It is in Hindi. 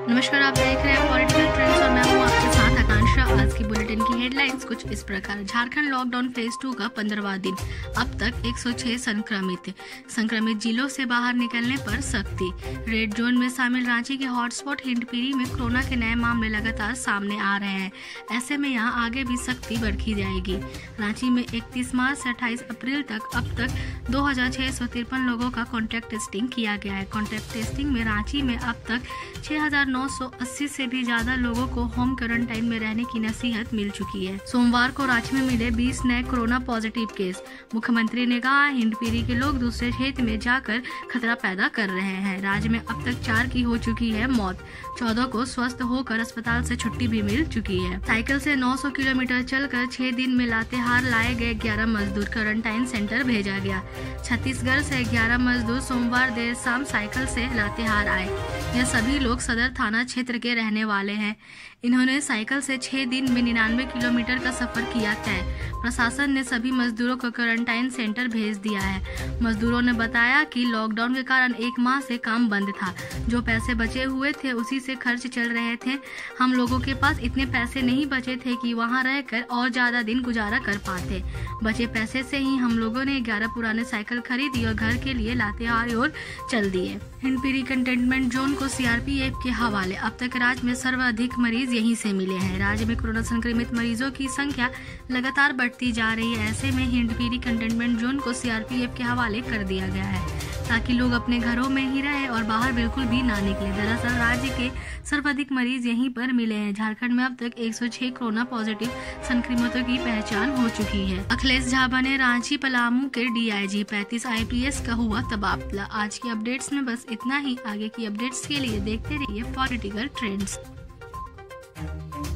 नमस्कार, आप देख रहे हैं पॉलिटिकल ट्रेंड्स और मैं हूं आपके साथ आकांक्षा। आज की बुलेटिन की हेडलाइंस कुछ इस प्रकार। झारखंड लॉकडाउन फेज 2 का 15वां दिन, अब तक 106 संक्रमित जिलों से बाहर निकलने पर सख्ती। रेड जोन में शामिल रांची के हॉटस्पॉट हिंदपीढ़ी में कोरोना के नए मामले लगातार सामने आ रहे हैं। ऐसे में यहां आगे भी सख्ती बढ़ती जाएगी। रांची में 31 मार्च से 28 अप्रैल तक अब तक 2653 लोगों का कॉन्टैक्ट टेस्टिंग किया गया है। कॉन्टैक्ट टेस्टिंग में रांची में अब तक 6980 से भी ज्यादा लोगों को होम क्वारंटाइन में रहने की नसीहत मिल चुकी है। सोमवार को रांची में मिले 20 नए कोरोना पॉजिटिव केस। मुख्यमंत्री ने कहा, हिंदपीढ़ी के लोग दूसरे क्षेत्र में जाकर खतरा पैदा कर रहे हैं। राज्य में अब तक 4 की हो चुकी है मौत, 14 को स्वस्थ होकर अस्पताल से छुट्टी भी मिल चुकी है। साइकिल से 900 किलोमीटर चलकर 6 दिन में लातेहार लाए गए 11 मजदूर क्वारंटाइन सेंटर भेजा गया। छत्तीसगढ़ से 11 मजदूर सोमवार देर शाम साइकिल से लातेहार आए। यह सभी लोग सदर थाना क्षेत्र के रहने वाले हैं। इन्होंने साइकिल से 6 दिन में 99 किलोमीटर का सफर किया तय। प्रशासन ने सभी मजदूरों को क्वारंटाइन सेंटर भेज दिया है। मजदूरों ने बताया कि लॉकडाउन के कारण 1 माह से काम बंद था। जो पैसे बचे हुए थे उसी से खर्च चल रहे थे। हम लोगों के पास इतने पैसे नहीं बचे थे कि वहां रहकर और ज्यादा दिन गुजारा कर पाते। बचे पैसे से ही हम लोगों ने 11 पुराने साइकिल खरीदी और घर के लिए लातेहार और चल दिए। हिंदपीढ़ी कंटेनमेंट जोन को सीआरपीएफ के हवाले। अब तक राज्य में सर्वाधिक मरीज यहीं से मिले हैं। राज्य में कोरोना संक्रमित मरीजों की संख्या लगातार बढ़ती जा रही है। ऐसे में हिंदपीढ़ी कंटेनमेंट जोन को सीआरपीएफ के हवाले कर दिया गया है ताकि लोग अपने घरों में ही रहे और बाहर बिल्कुल भी ना निकले। दरअसल राज्य के सर्वाधिक मरीज यहीं पर मिले हैं। झारखंड में अब तक 106 कोरोना पॉजिटिव संक्रमितों की पहचान हो चुकी है। अखिलेश झा बने रांची पलामू के डीआईजी। 35 आईपीएस का हुआ तबादला। आज की अपडेट्स में बस इतना ही। आगे की अपडेट्स के लिए देखते रहिए पॉलिटिकल ट्रेंड्स।